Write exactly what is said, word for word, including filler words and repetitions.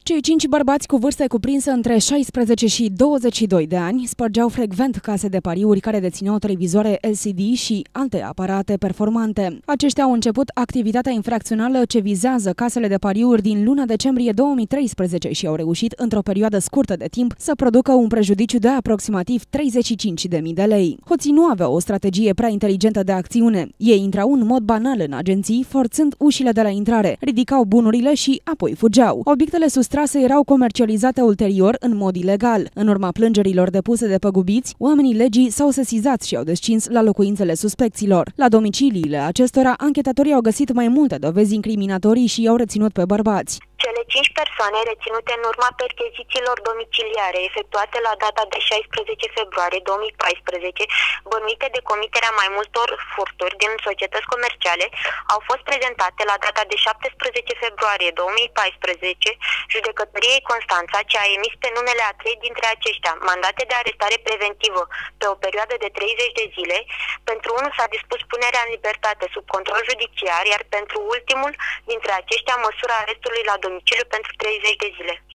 Cei cinci bărbați cu vârste cuprinse între șaisprezece și douăzeci și doi de ani spărgeau frecvent case de pariuri care dețineau televizoare L C D și alte aparate performante. Aceștia au început activitatea infracțională ce vizează casele de pariuri din luna decembrie două mii treisprezece și au reușit într-o perioadă scurtă de timp să producă un prejudiciu de aproximativ treizeci și cinci de mii de lei. Hoții nu aveau o strategie prea inteligentă de acțiune. Ei intrau în mod banal în agenții, forțând ușile de la intrare, ridicau bunurile și apoi fugeau. Obiectele sustrase erau comercializate ulterior în mod ilegal. În urma plângerilor depuse de păgubiți, oamenii legii s-au sesizat și au descins la locuințele suspecților. La domiciliile acestora, anchetatorii au găsit mai multe dovezi incriminatorii și i-au reținut pe bărbați. Cele cinci persoane reținute în urma perchezițiilor domiciliare efectuate la data de șaisprezece februarie două mii paisprezece, bănuite de comiterea mai multor furturi din societăți comerciale, au fost prezentate la data de șaptesprezece februarie două mii paisprezece judecătoriei Constanța, ce a emis pe numele a trei dintre aceștia mandate de arestare preventivă pe o perioadă de treizeci de zile. Pentru unul s-a dispus punerea în libertate sub control judiciar, iar pentru ultimul dintre aceștia măsura arestului la domiciliu pentru treizeci de zile.